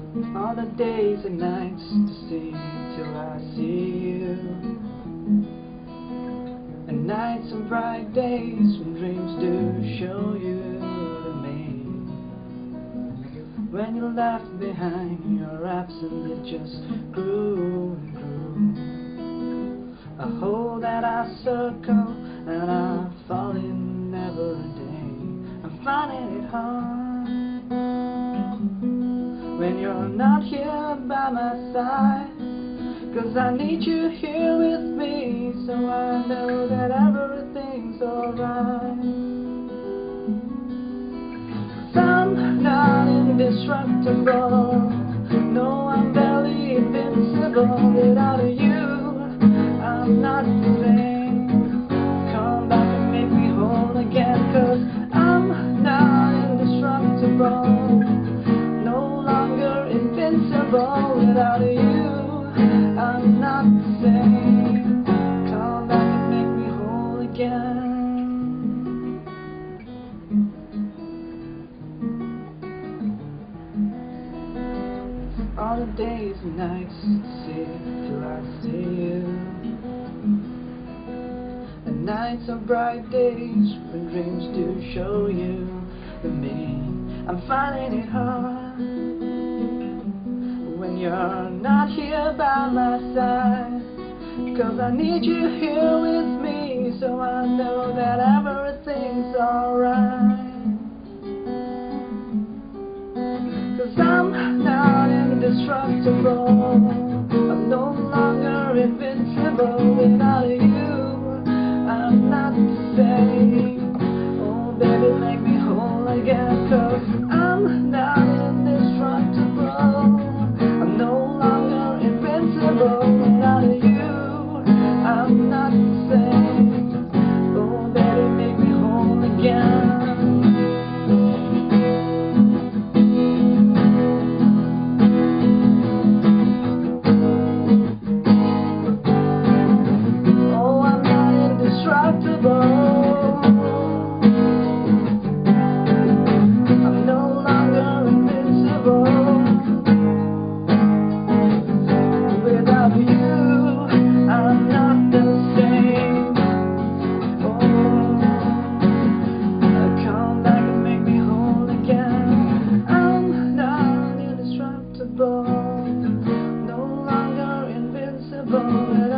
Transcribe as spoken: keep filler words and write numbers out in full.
all the days and nights to see till I see you, and nights and bright days when dreams do show you to me. When you left behind, your absence it just grew and grew. A hole that I circle and I fall in every day. I'm finding it hard when you're not here by my side, 'cause I need you here with me, so I know that everything's alright. 'Cause I'm not indestructible, no, I'm barely invincible. Without you, I'm not the same. Come back and make me whole again, 'cause I'm not indestructible, invincible. Without you, I'm not the same. Come back and make me whole again. All the days and nights to see till I see you, and nights are bright days when dreams do show you the me. I'm finding it hard when you're not here by my side, 'cause I need you here with me, so I know that everything's alright. 'Cause I'm not indestructible, I'm no longer invincible. Without you, I'm not the same. Oh baby, make me whole again, 'cause I'm not indestructible, without you, I'm not the same. Oh baby, make me whole again. Oh, I'm not indestructible, I'm no longer invincible. Without you, I'm not the same. Oh, come back and make me whole again. I'm not indestructible, no longer invincible.